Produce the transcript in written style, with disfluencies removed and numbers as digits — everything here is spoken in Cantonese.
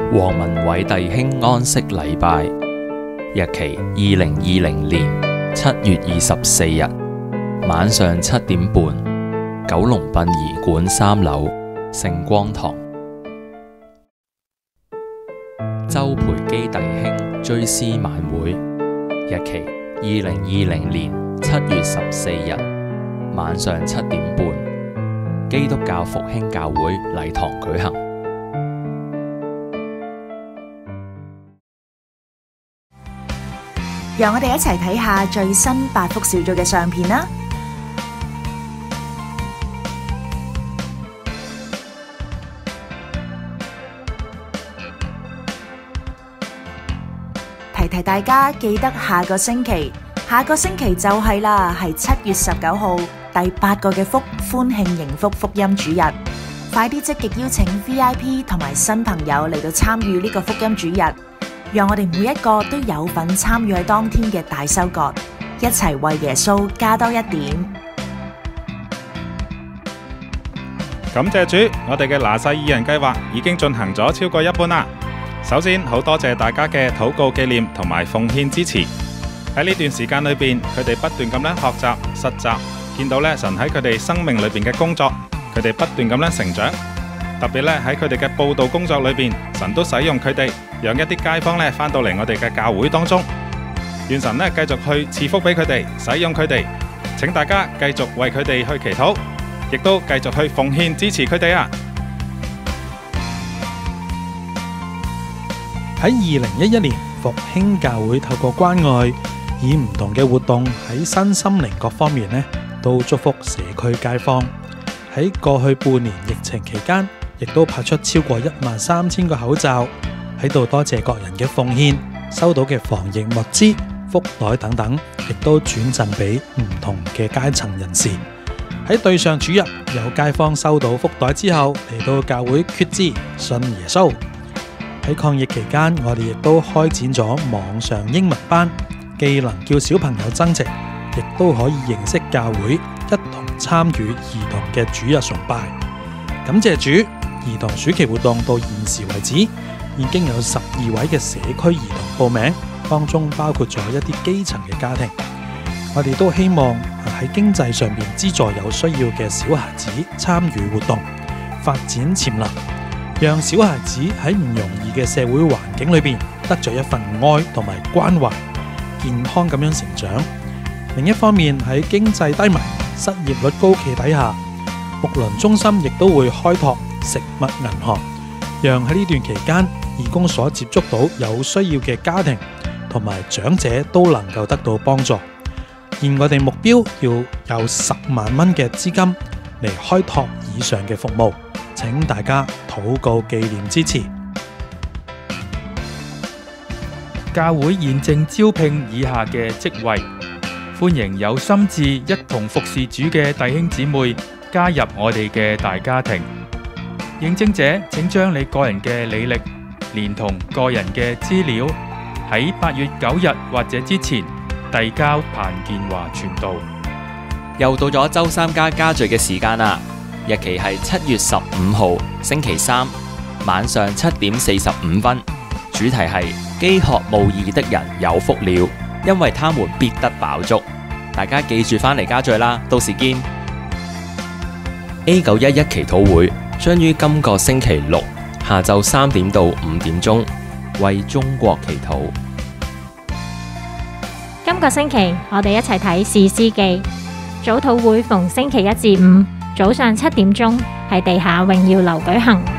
黃文偉弟兄安息禮拜，日期2020年7月24日晚上7點半，九龍殯儀館3樓聖光堂。周培基弟兄追思晚會，日期2020年7月14日晚上7點半，基督教復興教會禮堂舉行。 讓我哋一齊睇下最新8福小組嘅相片啦！提大家記得下個星期就係啦，係7月19號第8個嘅歡慶迎福福音主日，快啲積極邀請 VIP 同埋新朋友嚟到參與呢個福音主日，讓我哋每一個都有份參與喺當天嘅大收割，一齊為耶穌加多一點。 感謝主，我哋嘅拿細耳人計劃已經進行咗超過一半啦。首先，好多謝大家嘅禱告紀念同埋奉獻支持。喺呢段時間裏邊，佢哋不斷咁樣學習實習，見到神喺佢哋生命裏邊嘅工作，佢哋不斷咁樣成長。特別喺佢哋嘅佈道工作裏邊，神都使用佢哋，讓一啲街坊返到嚟我哋嘅教會當中。願神繼續去賜福俾佢哋，使用佢哋。請大家繼續為佢哋去祈禱，亦都繼續去奉獻支持佢哋啊！ 喺2011年，復興教會透過關愛，以唔同嘅活動喺身心靈各方面都祝福社區街坊。喺過去半年疫情期間，亦都派出超過13000個口罩，喺度多謝各人嘅奉獻，收到嘅防疫物資、福袋等等，亦都轉贈俾唔同嘅階層人士。喺對上主日，有街坊收到福袋之後嚟到教會決志信耶穌。喺抗疫期間，我哋亦都開展咗網上英文班，既能叫小朋友增值，亦都可以認識教會，一同參與兒童嘅主日崇拜。感謝主，兒童暑期活動到現時為止，已經有12位嘅社區兒童報名，當中包括咗一啲基層嘅家庭。我哋都希望喺經濟上面資助有需要嘅小孩子參與活動，發展潛能，讓小孩子喺唔容易嘅社會環境裏邊得着一份愛同埋關懷，健康咁樣成長。另一方面，喺經濟低迷、失業率高企底下，牧鄰中心亦都會開拓食物銀行，讓喺呢段期間義工所接觸到有需要嘅家庭同埋長者都能夠得到幫助。而我哋目標要有10萬蚊嘅資金嚟開拓以上嘅服務，請大家禱告紀念支持。 教會現正招聘以下嘅職位，歡迎有心志一同服侍主嘅弟兄姊妹加入我哋嘅大家庭。應徵者請將你個人嘅履歷連同個人嘅資料喺8月9日或者之前遞交彭建華傳道。 又到咗周三家聚嘅時間啦，日期係7月15號星期三晚上7點45分，主題係飢渴慕義的人有福了，因為他們必得飽足。大家記住返嚟家聚啦，到時見。A911祈禱會將於今個星期六下晝3點到5點鐘為中國祈禱。 今個星期我哋一齊睇士師記，早禱會逢星期1至5早上7點鐘喺地下榮耀樓舉行。